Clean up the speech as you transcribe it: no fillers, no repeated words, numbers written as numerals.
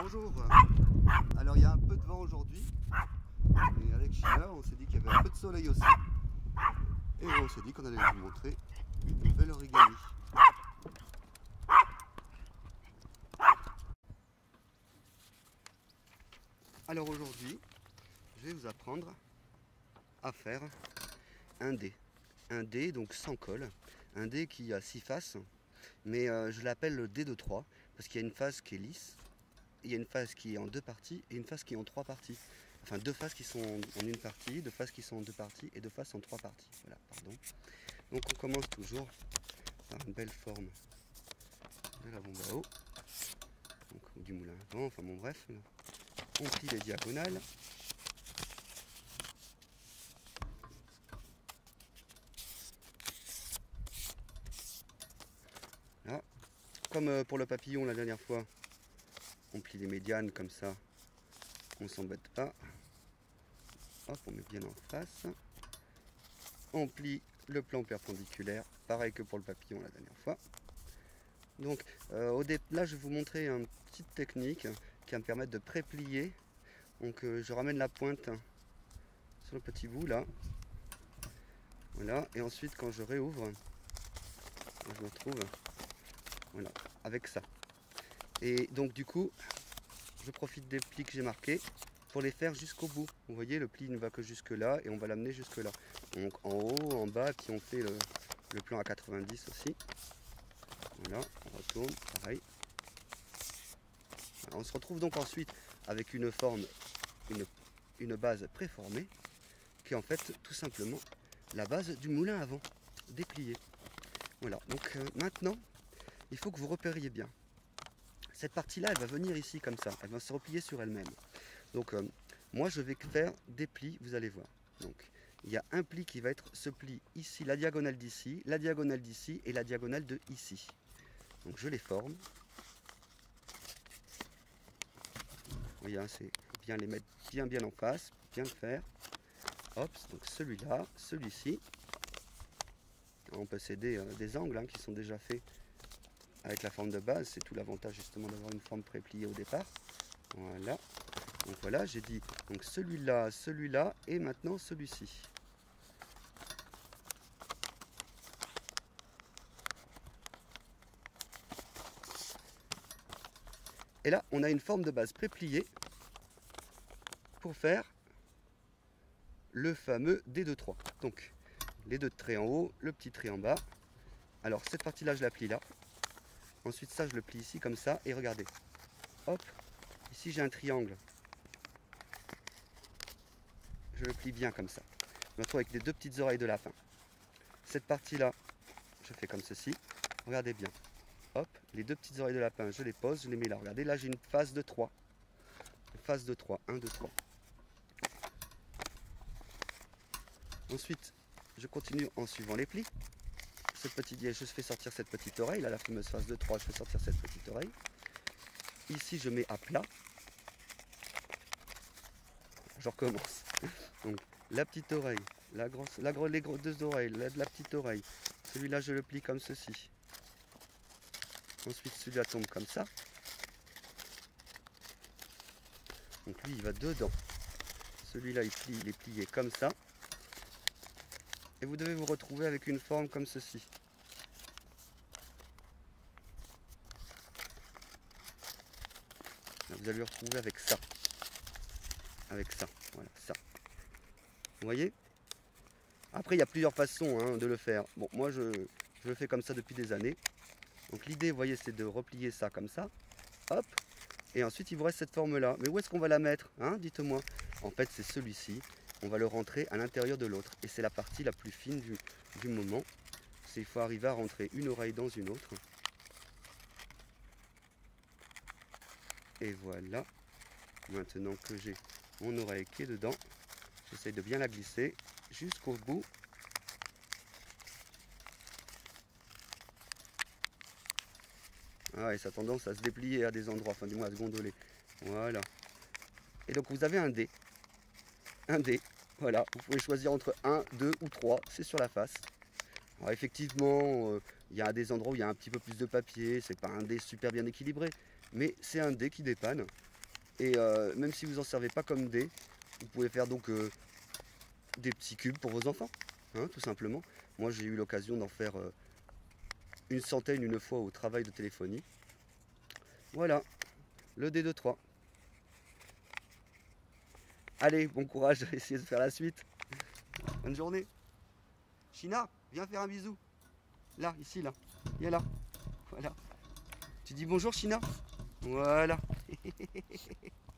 Bonjour. Alors il y a un peu de vent aujourd'hui. Et avec Sheila, on s'est dit qu'il y avait un peu de soleil aussi. Et on s'est dit qu'on allait vous montrer une nouvelle origami. Alors aujourd'hui, je vais vous apprendre à faire un dé. Un dé donc sans colle. Un dé qui a 6 faces. Mais je l'appelle le dé de 3 parce qu'il y a une face qui est lisse. Il y a une face qui est en 2 parties et une face qui est en 3 parties. Enfin 2 faces qui sont en une partie, 2 faces qui sont en 2 parties et 2 faces en 3 parties. Voilà, pardon. Donc on commence toujours par une belle forme de la bombe à eau. Donc, ou du moulin à vent, enfin bon bref. On plie les diagonales. Là. Comme pour le papillon la dernière fois, on plie les médianes comme ça, on s'embête pas. Hop, on met bien en face. On plie le plan perpendiculaire, pareil que pour le papillon la dernière fois. Donc là je vais vous montrer une petite technique qui va me permettre de pré-plier. Donc je ramène la pointe sur le petit bout là. Voilà, et ensuite quand je réouvre, je me retrouve voilà, avec ça. Et donc du coup, je profite des plis que j'ai marqués pour les faire jusqu'au bout. Vous voyez, le pli ne va que jusque là et on va l'amener jusque là. Donc en haut, en bas, puis on fait le plan à 90 aussi. Voilà, on retourne, pareil. Alors, on se retrouve donc ensuite avec une forme, une base préformée, qui est en fait tout simplement la base du moulin à vent, déplié. Voilà, donc maintenant, il faut que vous repériez bien. Cette partie-là, elle va venir ici comme ça, elle va se replier sur elle-même. Donc moi je vais faire des plis, vous allez voir. Donc il y a un pli qui va être ce pli ici, la diagonale d'ici, la diagonale d'ici et la diagonale de ici. Donc je les forme. Vous voyez, c'est bien les mettre bien en face, bien le faire. Hop, donc celui-là, celui-ci. On peut s'aider des angles hein, qui sont déjà faits avec la forme de base. C'est tout l'avantage justement d'avoir une forme pré-pliée au départ. Voilà. Donc voilà, j'ai dit donc celui-là, celui-là et maintenant celui-ci. Et là, on a une forme de base pré-pliée pour faire le fameux D2-3. Donc, les deux traits en haut, le petit trait en bas. Alors, cette partie-là, je la plie là. Ensuite, ça, je le plie ici comme ça. Et regardez, hop, ici, j'ai un triangle. Je le plie bien comme ça. Je me retrouve avec les deux petites oreilles de lapin. Cette partie-là, je fais comme ceci. Regardez bien. Hop, les deux petites oreilles de lapin, je les pose, je les mets là. Regardez, là, j'ai une phase de 3. Une phase de 3. 1, 2, 3. Ensuite, je continue en suivant les plis. Je fais sortir cette petite oreille, là, la fameuse phase de 3, je fais sortir cette petite oreille. Ici, je mets à plat. Je recommence. Donc, la petite oreille, les deux oreilles, la petite oreille. Celui-là, je le plie comme ceci. Ensuite, celui-là tombe comme ça. Donc, lui, il va dedans. Celui-là, il est plié comme ça. Et vous devez vous retrouver avec une forme comme ceci. Là, vous allez vous retrouver avec ça. Avec ça, voilà, ça. Vous voyez? Après, il y a plusieurs façons hein, de le faire. Bon, moi, je le fais comme ça depuis des années. Donc l'idée, vous voyez, c'est de replier ça comme ça. Hop. Et ensuite, il vous reste cette forme-là. Mais où est-ce qu'on va la mettre hein? Dites-moi. En fait, c'est celui-ci. On va le rentrer à l'intérieur de l'autre. Et c'est la partie la plus fine du moment. C'est il faut arriver à rentrer une oreille dans une autre. Et voilà. Maintenant que j'ai mon oreille qui est dedans, j'essaye de bien la glisser jusqu'au bout. Ah, et ça a tendance à se déplier à des endroits, enfin du moins à se gondoler. Voilà. Et donc vous avez un dé. Un dé. Voilà. Vous pouvez choisir entre 1, 2 ou 3. C'est sur la face. Alors effectivement, il y a des endroits où il y a un petit peu plus de papier. C'est pas un dé super bien équilibré. Mais c'est un dé qui dépanne. Et même si vous n'en servez pas comme dés, vous pouvez faire donc des petits cubes pour vos enfants, hein, tout simplement. Moi j'ai eu l'occasion d'en faire une centaine une fois au travail de téléphonie. Voilà, le dé de 3. Allez, bon courage, je vais essayer de faire la suite. Bonne journée. China, viens faire un bisou. Là, ici, là. Viens là. Voilà. Tu dis bonjour, China. Voilà.